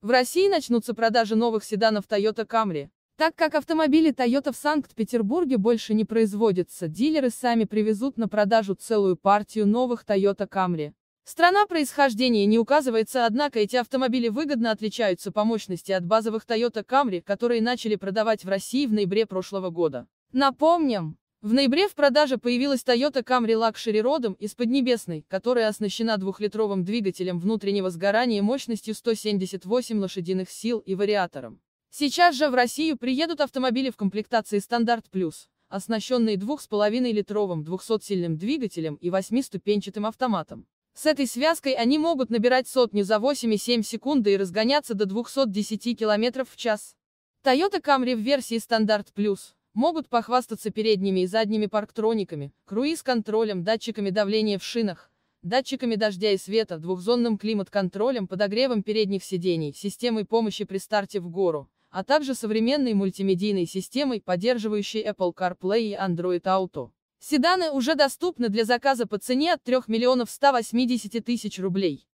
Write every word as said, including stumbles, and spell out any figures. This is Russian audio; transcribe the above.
В России начнутся продажи новых седанов Toyota Camry. Так как автомобили Toyota в Санкт-Петербурге больше не производятся, дилеры сами привезут на продажу целую партию новых Toyota Camry. Страна происхождения не указывается, однако эти автомобили выгодно отличаются по мощности от базовых Toyota Camry, которые начали продавать в России в ноябре прошлого года. Напомним, в ноябре в продаже появилась Toyota Camry Luxury родом из Поднебесной, которая оснащена двухлитровым двигателем внутреннего сгорания мощностью сто семьдесят восемь лошадиных сил и вариатором. Сейчас же в Россию приедут автомобили в комплектации Стандарт Плюс, оснащенные двух с половиной литровым двухсотсильным двигателем и восьмиступенчатым автоматом. С этой связкой они могут набирать сотню за восемь и семь секунды и разгоняться до двухсот десяти километров в час. Toyota Camry в версии Стандарт Плюс могут похвастаться передними и задними парктрониками, круиз-контролем, датчиками давления в шинах, датчиками дождя и света, двухзонным климат-контролем, подогревом передних сидений, системой помощи при старте в гору, а также современной мультимедийной системой, поддерживающей Apple CarPlay и Android Auto. Седаны уже доступны для заказа по цене от трёх миллионов ста восьмидесяти тысяч рублей.